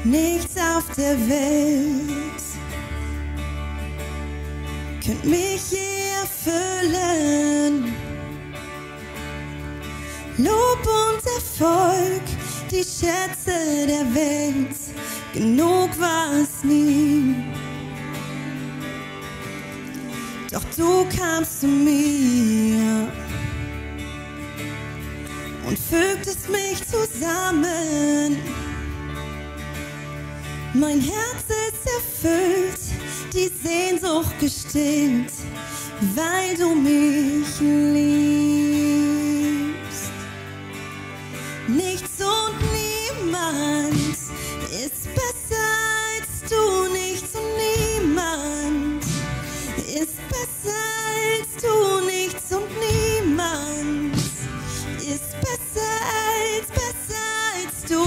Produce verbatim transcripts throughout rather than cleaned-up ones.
nichts auf der Welt könnt mich je erfüllen. Lob und Erfolg, die Schätze der Welt, genug war es nie. Doch du kamst zu mir und fügtest mich zusammen. Mein Herz ist erfüllt, die Sehnsucht gestillt, weil du mich liebst. Nichts und niemand ist besser als du, nichts und niemand ist besser als du, nichts und niemand ist besser als, besser als du.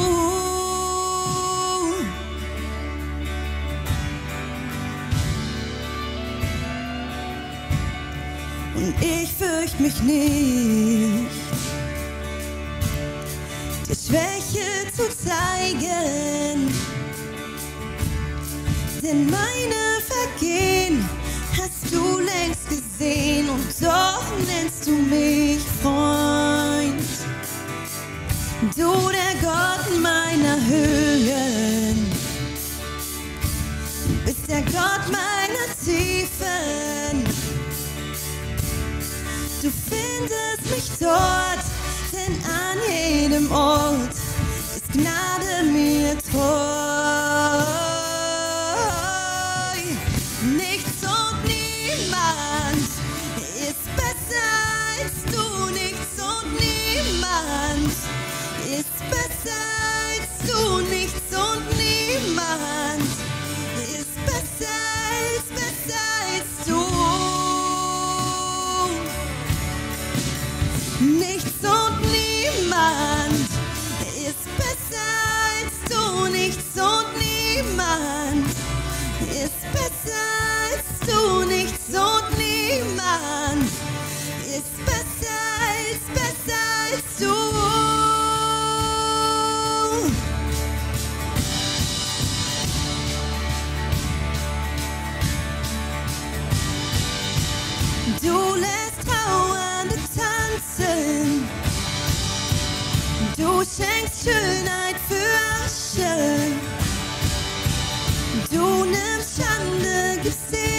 Und ich fürcht mich nicht, dir Schwäche zu zeigen, denn meine Vergehen hast du längst gesehen und doch nennst du mich Freund. Du, der Gott meiner Höhen, bist der Gott meiner Tiefen. Du findest mich dort, denn an jedem Ort ist Gnade mir treu. Nichts und niemand ist besser als du, nichts und niemand ist besser als du, nichts und niemand ist besser als, besser als du. Nichts und niemand ist besser als du, nichts und niemand ist besser als du, nichts und niemand ist besser als, besser als du. Du lässt Trauernde tanzen, du schenkst Schönheit für Asche, du nimmst Schande, gibst dir